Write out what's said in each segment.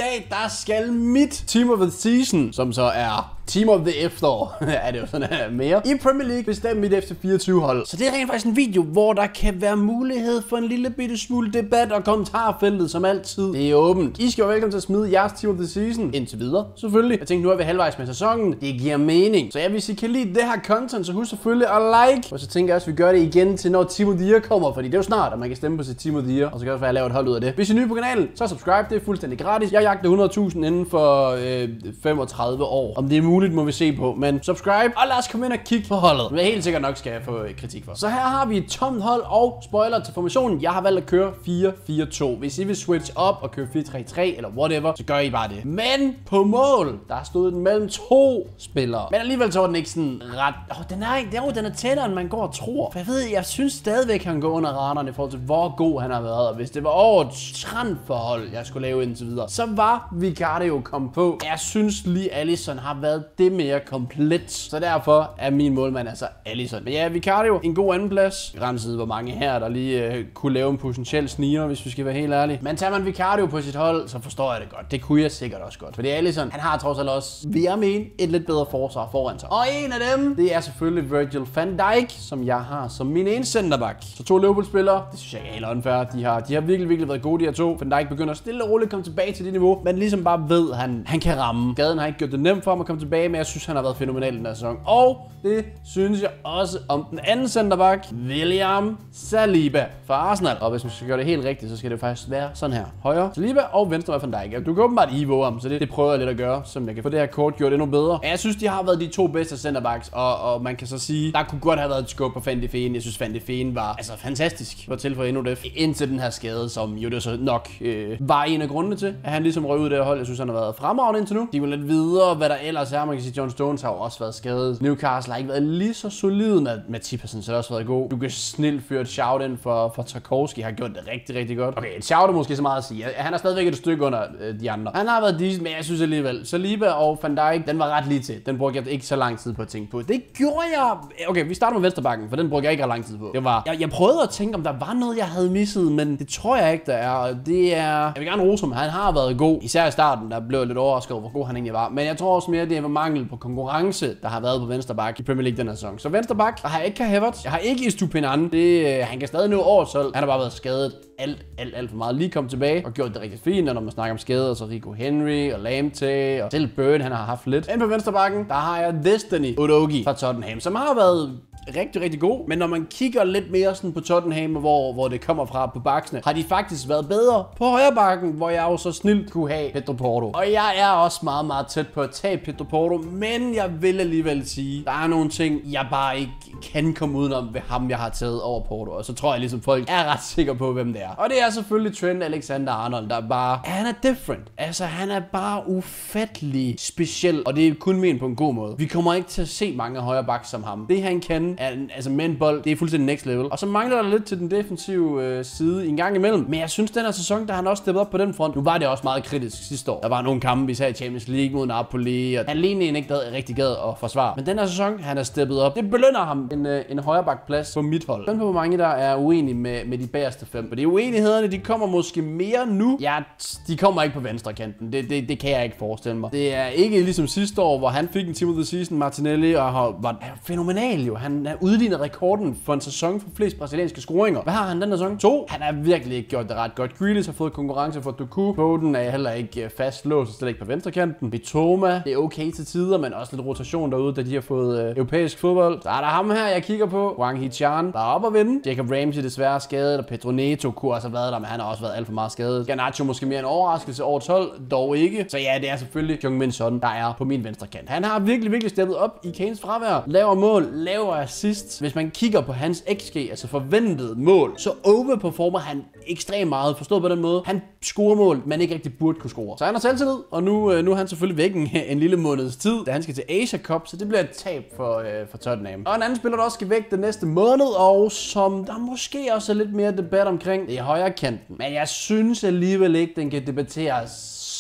dag, der skal mit Team of the Season, som så er Team of the Efterår, er det jo sådan her mere, i Premier League bestemme mit FC24-hold. Så det er rent faktisk en video, hvor der kan være mulighed for en lille bitte smule debat, og kommentarfeltet som altid. Det er åbent. I skal være velkommen til at smide jeres Team of the Season indtil videre, selvfølgelig. Jeg tænkte, nu er vi halvvejs med sæsonen. Det giver mening. Så hvis I kan lide det her content, så husk selvfølgelig at like. Og så tænker jeg også, at vi gør det igen til når Team of the Year kommer, fordi det er jo snart, at man kan stemme på sit Team of the Year. Og så kan det også være, at jeg laver et hold ud af det. Hvis I er nye på kanalen, så subscribe. Det er fuldstændig gratis. Jeg jagter 100.000 inden for 35 år. Om det er muligt, må vi se på. Men subscribe, og lad os komme ind og kigge på holdet. Det er helt sikkert nok, skal jeg få kritik for. Så her har vi et tomt hold, og spoiler til formationen. Jeg har valgt at køre 4-4-2. Hvis I vil switch op og køre 4-3-3 eller whatever, så gør I bare det. Men på mål, der stod den mellem 2 spillere. Men alligevel så var den ikke sådan ret... den er tættere, end man går og tror. For jeg synes stadigvæk, han går under radaren i forhold til, hvor god han har været. Og hvis det var over et transferhold, jeg skulle lave indtil videre, så var Vicario kommet på. Jeg synes lige, Alisson har været det mere komplet. Så derfor er min målmand altså Alisson. Men ja, Vicario, en god andenplads. Grænset hvor mange her, der lige kunne lave en potentiel sniger, hvis vi skal være helt ærlige. Men tager man Vicario på sit hold, så forstår jeg det godt. Det kunne jeg sikkert også godt. For det er Alisson, han har trods alt også, vil jeg mene, et lidt bedre forsvar foran sig. Og en af dem, det er selvfølgelig Virgil van Dijk, som jeg har som min ene centerback. Så 2 Liverpool-spillere, det synes jeg er helt unfair. De har virkelig været gode, de her 2. Van Dijk begynder stille og roligt at komme tilbage til det niveau, men ligesom bare ved, han kan ramme. Gaden har ikke gjort det nemt for ham at komme tilbage, men jeg synes, han har været fænomenal den her sæson. Og det synes jeg også om den anden centerback, William Saliba fra Arsenal. Og hvis man skal gøre det helt rigtigt, så skal det faktisk være sådan her. Højre Saliba og venstre Van Dijk. Du kan åbenbart evo ham, så det prøver jeg lidt at gøre, så jeg kan få det her kort gjort endnu bedre. Jeg synes, de har været de 2 bedste centerbacks, og man kan så sige, der kunne godt have været et skub på Van de Ven. Jeg synes, Van de Ven var altså fantastisk for at tilføje endnu det. Indtil den her skade, som jo det så nok var en af grundene til, at han ligesom røg ud af det hold. Jeg synes, han har været fremragende indtil nu. De går lidt videre, hvad der ellers er. Man kan sige, John Stones har jo også været skadet. Newcastle har ikke været lige så solid med Matippersen, så har også været god. Du kan snilt fyre et shout ind for Tarkowski, har gjort det rigtig godt. Okay, et shout er måske så meget at sige. Han er stadigvæk et stykke under de andre. Han har været decent, men jeg synes alligevel. Saliba og Van Dijk, den var ret lige til. Den brugte jeg ikke så lang tid på at tænke på. Det gjorde jeg... Okay, vi starter med venstrebacken, for den brugte jeg ikke ret lang tid på. Det var... Jeg prøvede at tænke, om der var noget, jeg havde misset, men det tror jeg ikke, der er. Og det er... Jeg vil gerne rose ham. Han har været god. Især i starten, der blev jeg lidt overrasket over, hvor god han egentlig var. Men jeg tror også mere, det er mangel på konkurrence, der har været på venstreback i Premier League den her sæson. Så venstreback, der har jeg ikke Kai Havertz. Jeg har ikke Estupinan. Han kan stadig nå årets hold. Han har bare været skadet alt for meget. Lige kommet tilbage og gjort det rigtig fint, og når man snakker om skader, så Rico Henry og Lamptey og selv Burn, han har haft lidt. Inde på venstrebacken, der har jeg Destiny Udogie fra Tottenham, som har været rigtig god. Men når man kigger lidt mere sådan på Tottenham, hvor det kommer fra på baksene, har de faktisk været bedre på højre bakken, hvor jeg jo så snilt kunne have Pedro Porro. Og jeg er også meget tæt på at tage Pedro Porro, men jeg vil alligevel sige, der er nogle ting, jeg bare ikke kan komme udenom ved ham, jeg har taget over Porto. Og så tror jeg ligesom, folk er ret sikre på, hvem det er. Og det er selvfølgelig Trent Alexander-Arnold, der bare... Han er different. Altså, han er bare ufattelig speciel. Og det er kun ment på en god måde. Vi kommer ikke til at se mange højre backs som ham. Det han kan, er, altså med en bold, det er fuldstændig next level. Og så mangler der lidt til den defensive side en gang imellem. Men jeg synes, den her sæson, der han også steppet op på den front. Nu var det også meget kritisk sidste år. Der var nogle kampe, især i Champions League mod Napoli, og alene ikke rigtig gad at forsvare. Men den her sæson, han er steppet op. Det belønner ham en højrebackplads på mit hold. Men på hvor mange der er uenige med de bagerste 5. For de uenighederne, de kommer måske mere nu. Ja, de kommer ikke på venstre kanten. Det kan jeg ikke forestille mig. Det er ikke ligesom sidste år, hvor han fik en Team of the Season, Martinelli, og var fænomenal jo. Han er udlignet rekorden for en sæson for flest brasilianske scoringer. Hvad har han den her sæson? 2. Han har virkelig ikke gjort det ret godt. Grealish har fået konkurrence for Doku. Foden er heller ikke fastlåst, slet ikke på venstre kanten. Mitoma, det er okay til tider, men også lidt rotation derude, da de har fået europæisk fodbold. Så er der ham her, jeg kigger på. Wang Hee-chan, der er op at vinde. Jacob Ramsey desværre skadet, og Pedro Neto kunne også have været der, men han har også været alt for meget skadet. Garnacho måske mere en overraskelse over 12, dog ikke. Så ja, det er selvfølgelig Heung-min Son, der er på min venstre kant. Han har virkelig steppet op i Kanes fravær. Laver mål, laver assist. Hvis man kigger på hans XG, altså forventet mål, så overperformer han ekstremt meget. Forstået på den måde. Han scorer mål, man ikke rigtig burde kunne score. Så han har selvtillid, og nu er han selvfølgelig væk en lille måneds tid, da han skal til Asia Cup, så det bliver et tab for Tottenham. Og en anden spiller, der også skal væk den næste måned, og som der måske også er lidt mere debat omkring, det er højre kanten. Men jeg synes alligevel ikke, den kan debatteres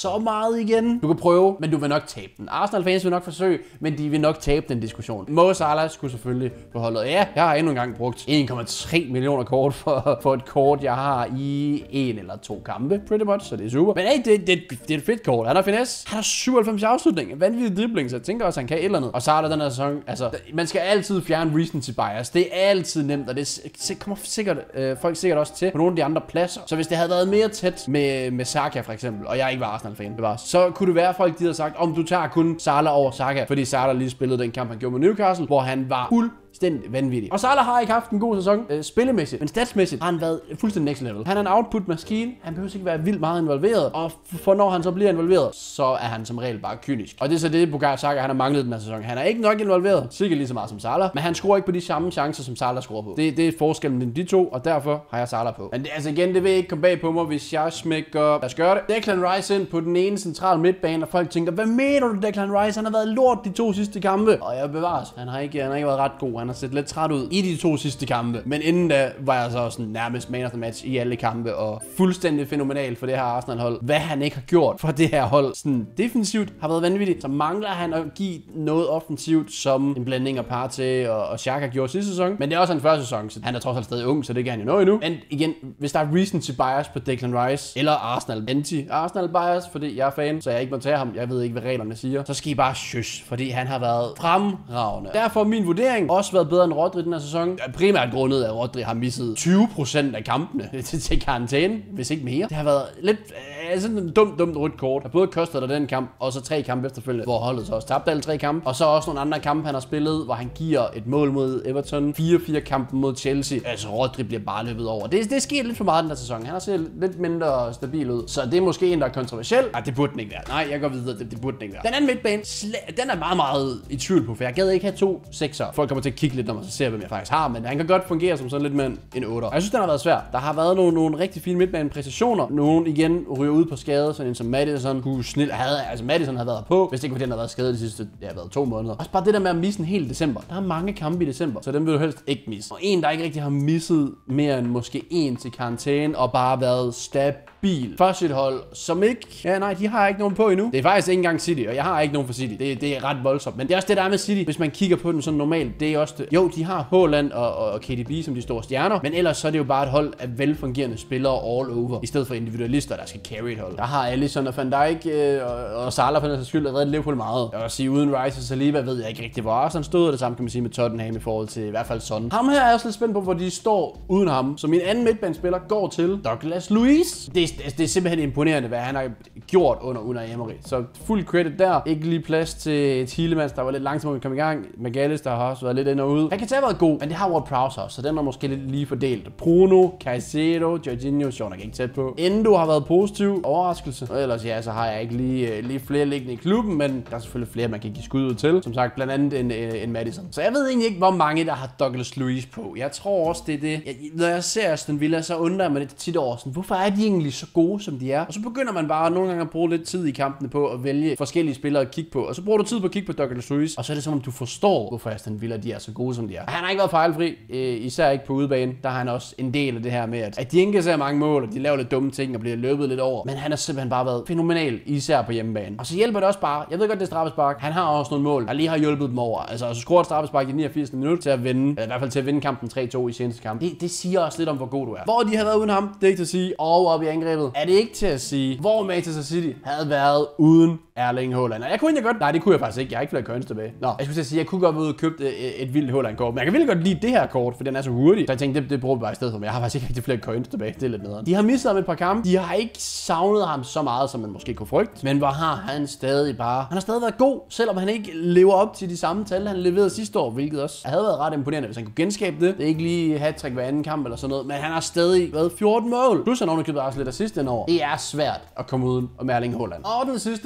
så meget igen. Du kan prøve, men du vil nok tabe den. Arsenal-fans vil nok forsøge, men de vil nok tabe den diskussion. Mo Salah skulle selvfølgelig på holdet. Ja, jeg har endnu engang brugt 1,3 millioner kort for et kort, jeg har i 1 eller 2 kampe, pretty much, så det er super. Men hey, det er et fedt kort. Han har finesse. Han har 97 afslutninger. Vanvittig dribling, så jeg tænker også, han kan et eller andet. Og så er der den her sæson, altså, man skal altid fjerne recency bias. Det er altid nemt, og det kommer sikkert, folk sikkert også til på nogle af de andre pladser. Så hvis det havde været mere tæt med Saka for eksempel, og jeg ikke var Arsenal-fan, så kunne det være, at folk de havde sagt, om du tager kun Salah over Saka, fordi Salah lige spillede den kamp, han gjorde med Newcastle, hvor han var fuldstændig vanvittig. Og Salah har ikke haft en god sæson spillemæssigt, men statsmæssigt har han været fuldstændig next level. Han er en output-maskine, han behøver ikke være vildt meget involveret, og for når han så bliver involveret, så er han som regel bare kynisk. Og det er så det, Bukayo Saka han har manglet den her sæson. Han er ikke nok involveret, sikkert lige så meget som Salah, men han scorer ikke på de samme chancer, som Salah scorer på. Det er forskellen mellem de to, og derfor har jeg Salah på. Men altså igen, det vil ikke komme bag på mig, hvis jeg smækker, lad os gøre det, Declan Rice ind på den ene centrale midtbane, og folk tænker, hvad mener du, Declan Rice? Han har været lort de 2 sidste kampe. Og jeg bevares, han har ikke været ret god. Han har set lidt træt ud i de 2 sidste kampe. Men inden da var jeg så sådan nærmest man of the match i alle kampe, og fuldstændig fænomenal for det her Arsenal-hold. Hvad han ikke har gjort for det her hold, sådan defensivt, har været vanvittigt. Så mangler han at give noget offensivt, som en blanding af Partey og Xhaka gjorde sidste sæson. Men det er også en første sæson, så han er trods alt stadig ung, så det kan han jo nå endnu. Men igen, hvis der er recency bias på Declan Rice, eller Arsenal anti-Arsenal bias, fordi jeg er fan, så jeg ikke må tage ham, jeg ved ikke, hvad reglerne siger, så skal I bare shush, fordi han har været fremragende. Derfor er min vurdering også været bedre end Rodri den her sæson. Primært grundet, at Rodri har misset 20% af kampene til karantæne, hvis ikke mere. Det har været lidt sådan en dumt rødt kort. Der både kostet dig den kamp, og så 3 kampe efterfølgende, hvor holdet så også tabte alle 3 kampe. Og så også nogle andre kampe, han har spillet, hvor han giver et mål mod Everton, 4-4 kampen mod Chelsea. Altså Rodri bliver bare løbet over. Det sker lidt for meget den her sæson. Han har set lidt mindre stabil ud. Så det er måske en, der er kontroversiel. Nej, det burde den ikke være. Nej, jeg går videre. Det burde den ikke være. Den anden midtbane, den er meget i tvivl på, for jeg gad ikke have 2 6'er. Folk kommer til at kigge lidt, når man så ser, hvem jeg faktisk har, men han kan godt fungere som sådan lidt mere en 8'er. Jeg synes, den har været svær. Der har været nogle rigtig fine midtbanepræstationer. Nogle igen ryger ud på skade, sådan en som Maddison kunne Maddison havde været på, hvis ikke den havde været skadet de sidste 2 måneder. Også bare det der med at misse en hel december. Der er mange kampe i december, så dem vil du helst ikke misse. Og en, der ikke rigtig har misset mere end måske 1 til karantæne og bare været stabil for sit hold, som ikke... Ja, nej, de har ikke nogen på endnu. Det er faktisk ikke engang City, og jeg har ikke nogen for City. Det er ret voldsomt. Men det er også det, der er med City, hvis man kigger på den sådan normalt. Det er også det. Jo, de har Haaland og KDB som de store stjerner, men ellers så er det jo bare et hold af velfungerende spillere all over, i stedet for individualister, der skal carry et hold. Der har Alisson og Van Dijk og Salah for den skyld reddet Liverpool meget. Jeg vil sige, uden Rice og Saliba ved jeg ikke rigtig, hvor Arsenal stod, og det samme kan man sige med Tottenham i forhold til i hvert fald Son. Ham her er jeg også lidt spændt på, hvor de står uden ham. Så min anden midtbanespiller går til Douglas Luiz. Det er simpelthen imponerende, hvad han har gjort under Unai Emery. Så fuld credit der. Ikke lige plads til Tielemans, der var lidt langsomt at komme i gang. McAllister har også været lidt ind og ud. Han kan tage været god, men det har Ward-Prowse også, så den er måske lidt lige fordelt. Bruno, Caicedo, Jorginho, sjovt nok ikke tæt på. Endo har været positiv. Overraskelse. Og ellers ja, så har jeg ikke lige flere liggende i klubben, men der er selvfølgelig flere, man kan give skud ud til. Som sagt, blandt andet en Maddison. Så jeg ved egentlig ikke, hvor mange der har Douglas Luiz på. Jeg tror også, det er det. Når jeg ser Aston Villa, så undrer jeg mig lidt tit over sådan, hvorfor er de egentlig så gode, som de er? Og så begynder man bare nogle gange at bruge lidt tid i kampene på at vælge forskellige spillere at kigge på. Og så bruger du tid på at kigge på Douglas Luiz, og så er det som om du forstår, hvorfor Aston Villa de er så gode, som de er. Han har ikke været fejlfri, især ikke på udebane. Der har han også en del af det her med, at de ikke ser mange mål, og de laver lidt dumme ting og bliver løbet lidt over. Men han har simpelthen bare været fænomenal, især på hjemmebane. Og så hjælper det også bare, jeg ved godt, det er straffespark. Han har også nogle mål, der lige har hjulpet dem over. Altså, så scorer et straffespark i 89 minutter til at vinde, eller i hvert fald til at vinde kampen 3-2 i seneste kamp. Det siger også lidt om, hvor god du er. Hvor de har været uden ham, det er ikke til at sige. Og op i angrebet, er det ikke til at sige, hvor Manchester City havde været uden Erling Haaland. Og jeg kunne egentlig godt... Nej, det kunne jeg faktisk ikke. Jeg har ikke flere coins tilbage. Nå, jeg skulle til at sige, jeg kunne godt være ude og købe et vildt Haaland-kort. Men jeg kan virkelig godt lide det her kort, for den er så hurtig. Så jeg tænkte, det bruger vi bare i stedet for. Men jeg har faktisk ikke rigtig flere coins tilbage. Det er lidt nederen. De har misset ham et par kampe. De har ikke savnet ham så meget, som man måske kunne frygte. Men hvor har han stadig bare... Han har stadig været god, selvom han ikke lever op til de samme tal, han leverede sidste år. Hvilket også havde været ret imponerende, hvis han kunne genskabe det. Det er ikke lige hat-trick hver anden kamp eller sådan noget. Men han har stadig været 14 mål. Plus han ovenikøbet også lidt af sidste år. Det er svært at komme uden om Erling Haaland. Og den sidste plads,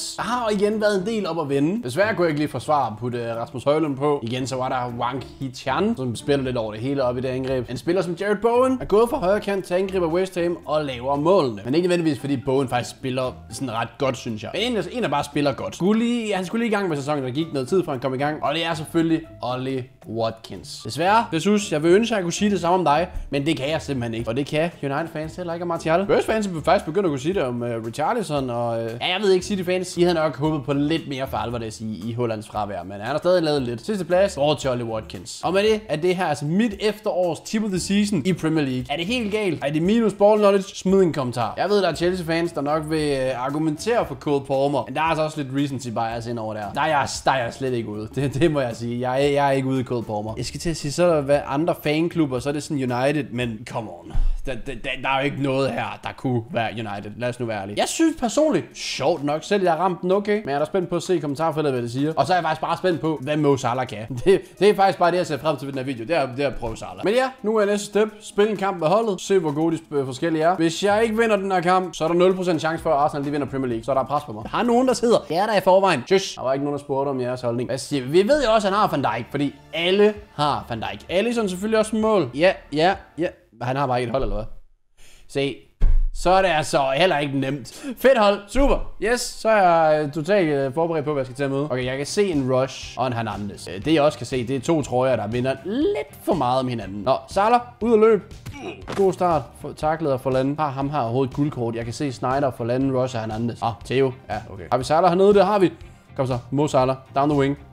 plads. Der har igen været en del op at vende. Desværre kunne jeg ikke lige forsvare at putte Rasmus Højlund på. Igen så var der Wang Hee-chan, som spiller lidt over det hele op i det angreb. En spiller som Jared Bowen er gået fra højre kant til angriber West Ham og laver målene. Men ikke nødvendigvis fordi Bowen faktisk spiller sådan ret godt, synes jeg. Men en der bare spiller godt. Han skulle lige i gang med sæsonen, der gik noget tid, fra han kom i gang. Og det er selvfølgelig Ollie Watkins. Desværre, Jesus, jeg vil ønske, at jeg kunne sige det samme om dig, men det kan jeg simpelthen ikke. Og det kan United-fans heller ikke om Martial. Spurs-fans er faktisk begyndt at kunne sige det om Richarlison, og jeg ved ikke, City-fans, de havde nok håbet på lidt mere for alvor, det i Hollands fravær, men han har stadig lavet lidt. Sidste plads over til Ollie Watkins. Og med det er det her altså mit efterårs team of the season i Premier League. Er det helt galt? Er det minus ball knowledge? Smid en kommentar. Jeg ved, der er Chelsea-fans, der nok vil argumentere for Cole Palmer, men der er altså også lidt recency bias ind over der. Der er jeg slet ikke ude. Det må jeg sige. Jeg er ikke ude i Cole Palmer. Jeg skal til at sige, så er der andre fanklubber, så er det sådan United, men come on. Der er jo ikke noget her, der kunne være United. Lad os nu være ærlige. Jeg synes personligt, sjovt nok, selv jeg ramte den okay, men jeg er da spændt på at se i kommentarfeltet, hvad det siger. Og så er jeg faktisk bare spændt på, hvad Mo Salah kan. Det er faktisk bare det, jeg ser frem til ved den her video. Det er at prøve Salah. Men ja, nu er næste step. Spil en kamp med holdet. Se, hvor gode de forskellige er. Hvis jeg ikke vinder den her kamp, så er der 0% chance for, at Arsenal de vinder Premier League. Så er der pres på mig. Der har nogen, der sidder. Det er der i forvejen. Tjus. Der var ikke nogen, der spurgte om jeres holdning. Hvad siger vi? Vi ved jo også, at han har Van Dijk, fordi alle har Van Dijk. Alisson selvfølgelig også mål. Ja. Han har bare ikke et hold, eller hvad? Se. Så er det altså heller ikke nemt. Fedt hold. Super. Yes, så er jeg totalt forberedt på, hvad jeg skal til at møde. Okay, jeg kan se en Rush og en Hernandez. Det jeg også kan se, det er 2 trøjer, der vinder lidt for meget om hinanden. Nå, Salah, ud og løb. God start. Taklet og forlanden. Ham har overhovedet guldkort. Jeg kan se Snyder, forlanden, Rush og Hernandez. Theo. Ja, okay. Har vi Salah hernede? Det har vi. Kom så. Mo Salah. Down the wing.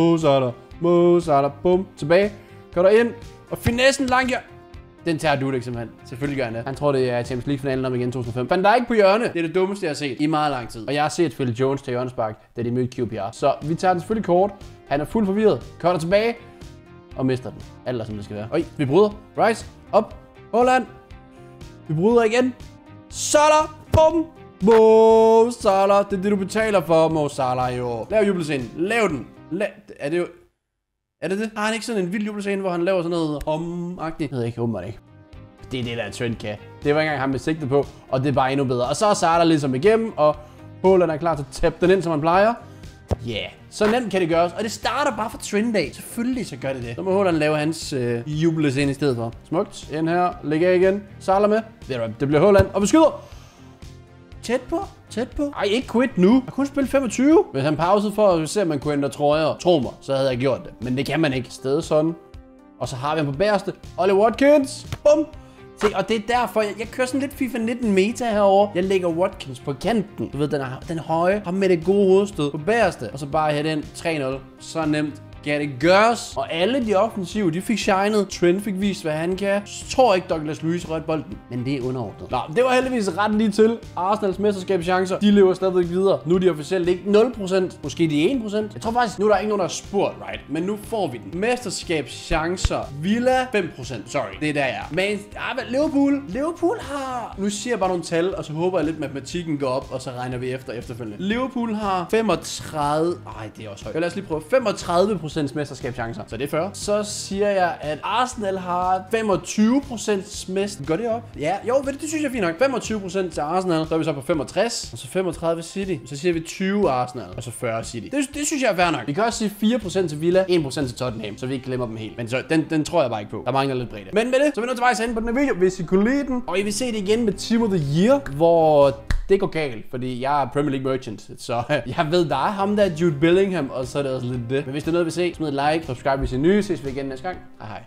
Mo Salah. Bum. Tilbage. Går der ind. Og finessen langt. Den tager Dudek simpelthen. Selvfølgelig gør han det. Han tror, det er Champions League-finalen om igen 2005. Van Dijk på hjørne. Det er det dummeste, jeg har set i meget lang tid. Og jeg har set Phil Jones til hjørnespark, da de mødte QPR. Så vi tager den selvfølgelig kort. Han er fuldt forvirret. Cutter tilbage. Og mister den. Alt som det skal være. Oj, vi bryder. Rice. Op. Holland. Vi bryder igen. Salah. Bum. Mo Salah. Det er det, du betaler for, Mo Salah, jo. Lav jubelscenen. Lav den. Er det jo... Er det det? Har han ikke sådan en vild jubelscene, hvor han laver sådan noget agtigt? Jeg ved ikke, åbenbart ikke. Det er det, der Trent kan. Det var ikke engang ham med sigtet på, og det er bare endnu bedre. Og så er Salah ligesom igennem, og Holland er klar til at tabe den ind, som han plejer. Yeah. Så nemt kan det gøres, og det starter bare fra Trent af. Selvfølgelig så gør det det. Så må Holland lave hans jubelscene i stedet for. Smukt. Ind her. Læg af igen. Salah med. Det bliver Holland, og vi skyder. Tæt på. Ej, ikke quit nu. Jeg kunne spille 25. Hvis han pausede for at se, om man kunne ændre trøjer. Tro mig, så havde jeg gjort det. Men det kan man ikke. Stedet sådan. Og så har vi ham på bagerste. Ollie Watkins. Bum. Se, og det er derfor, jeg kører sådan lidt FIFA 19 meta herover. Jeg lægger Watkins på kanten. Du ved, den høje. Ham med det gode hovedstød på bagerste. Og så bare hætte ind 3-0. Så nemt. Kan det gøres? Og alle de offensive, de fik shined. Trent fik vist, hvad han kan. Så tror ikke Douglas Luiz rødt bolden, men det er underordnet. Nå, det var heldigvis ret lige til. Arsenals mesterskabschancer, de lever stadigvæk videre. Nu er de officielt ikke 0%, måske de er 1%. Jeg tror faktisk, nu er der ikke nogen, der har spurgt, right? Men nu får vi den. Mesterskabschancer. Villa 5%. Sorry, det er der jeg er. Men Liverpool har... Nu siger jeg bare nogle tal, og så håber jeg lidt, matematikken går op, og så regner vi efterfølgende. Liverpool har 35... Ej, det er også højt. Lad os lige prøve. 35% mesterskabschancer. Så det er 40. Så siger jeg, at Arsenal har 25% mest. Går det op? Ja, jo, det synes jeg er fint nok. 25% til Arsenal. Så er vi så på 65. Og så 35 City. Så siger vi 20 Arsenal. Og så 40 City. Det synes jeg er fair nok. Vi kan også sige 4% til Villa, 1% til Tottenham, så vi ikke glemmer dem helt. Men så, den tror jeg bare ikke på. Der mangler lidt bredde. Men med det, så er vi nødt til vejs ende på den her video, hvis I kunne lide den. Og I vil se det igen med Team of the Year, hvor det går galt, fordi jeg er Premier League merchant. Så jeg ved, der er ham der, Jude Bellingham, og så er det også lidt det. Men hvis det er noget, vi ser, smid et like, subscribe hvis I er nye. Ses vi igen næste gang. Hej.